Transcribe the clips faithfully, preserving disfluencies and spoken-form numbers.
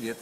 Привет.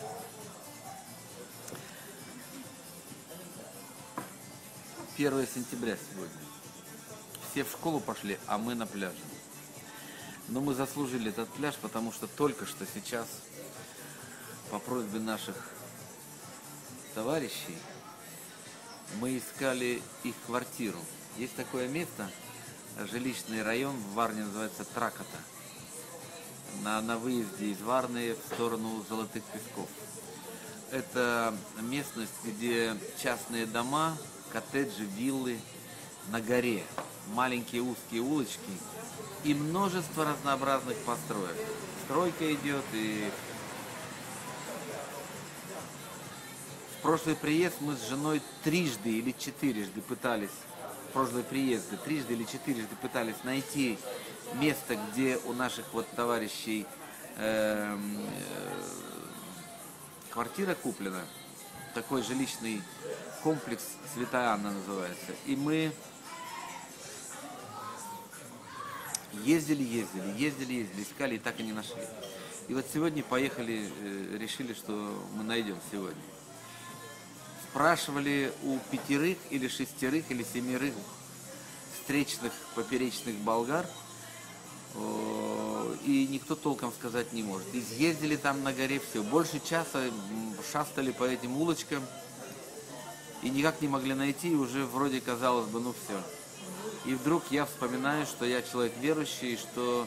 первое сентября сегодня. Все в школу пошли, а мы на пляже. Но мы заслужили этот пляж, потому что только что сейчас, по просьбе наших товарищей, мы искали их квартиру. Есть такое место, жилищный район в Варне, называется Тракота. На, на выезде из Варны в сторону Золотых Песков. Это местность, где частные дома, коттеджи, виллы на горе, маленькие узкие улочки и множество разнообразных построек. Стройка идет, и в прошлый приезд мы с женой трижды или четырежды пытались, в прошлые приезды трижды или четырежды пытались найти место, где у наших вот товарищей э, э, квартира куплена, такой жилищный комплекс Святая Анна называется. И мы ездили, ездили, ездили, ездили, искали и так и не нашли. И вот сегодня поехали, э, решили, что мы найдем сегодня. Спрашивали у пятерых или шестерых или семерых встречных поперечных болгар, и никто толком сказать не может. Изъездили там на горе все. Больше часа шастали по этим улочкам и никак не могли найти, и уже вроде казалось бы, ну все. И вдруг я вспоминаю, что я человек верующий, что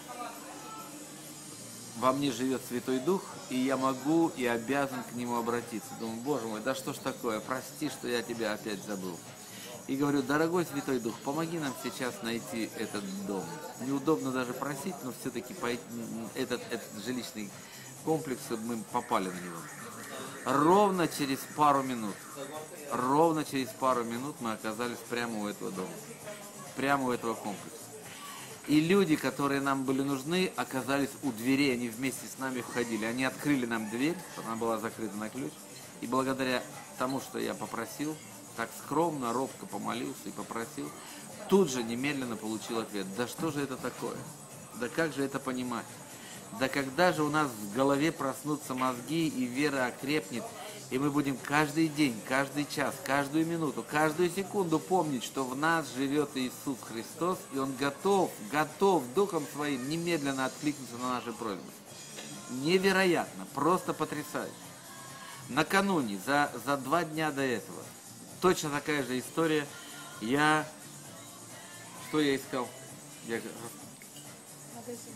во мне живет Святой Дух, и я могу и обязан к Нему обратиться. Думаю, Боже мой, да что ж такое, прости, что я тебя опять забыл. И говорю, дорогой Святой Дух, помоги нам сейчас найти этот дом. Неудобно даже просить, но все-таки этот, этот жилищный комплекс, чтобы мы попали на него. Ровно через пару минут, ровно через пару минут мы оказались прямо у этого дома, прямо у этого комплекса. И люди, которые нам были нужны, оказались у дверей, они вместе с нами входили. Они открыли нам дверь, она была закрыта на ключ. И благодаря тому, что я попросил, так скромно, робко помолился и попросил, тут же немедленно получил ответ. Да что же это такое? Да как же это понимать? Да когда же у нас в голове проснутся мозги и вера окрепнет, и мы будем каждый день, каждый час, каждую минуту, каждую секунду помнить, что в нас живет Иисус Христос, и Он готов, готов Духом Своим немедленно откликнуться на наши просьбы. Невероятно, просто потрясающе. Накануне, за, за два дня до этого, точно такая же история. Я... Что я искал? Я... Магазин.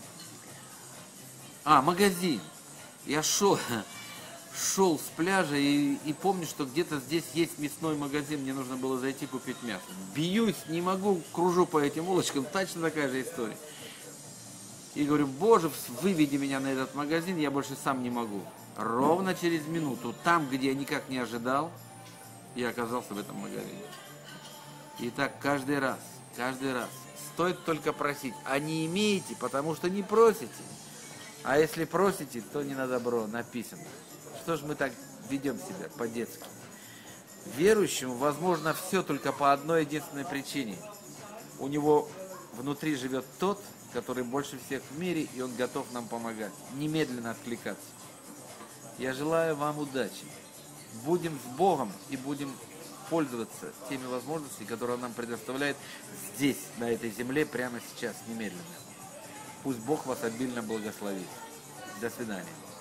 А, магазин. Я шел, шел с пляжа и, и помню, что где-то здесь есть мясной магазин. Мне нужно было зайти купить мясо. Бьюсь, не могу, кружу по этим улочкам. Точно такая же история. И говорю, Боже, выведи меня на этот магазин, я больше сам не могу. Ровно через минуту, там, где я никак не ожидал, я оказался в этом магазине. И так каждый раз, каждый раз. Стоит только просить. А не имеете, потому что не просите. А если просите, то не на добро, написано. Что ж мы так ведем себя по-детски? Верующему возможно все только по одной единственной причине. У него внутри живет тот, который больше всех в мире, и он готов нам помогать. Немедленно откликаться. Я желаю вам удачи. Будем с Богом и будем пользоваться теми возможностями, которые Он нам предоставляет здесь, на этой земле, прямо сейчас, немедленно. Пусть Бог вас обильно благословит. До свидания.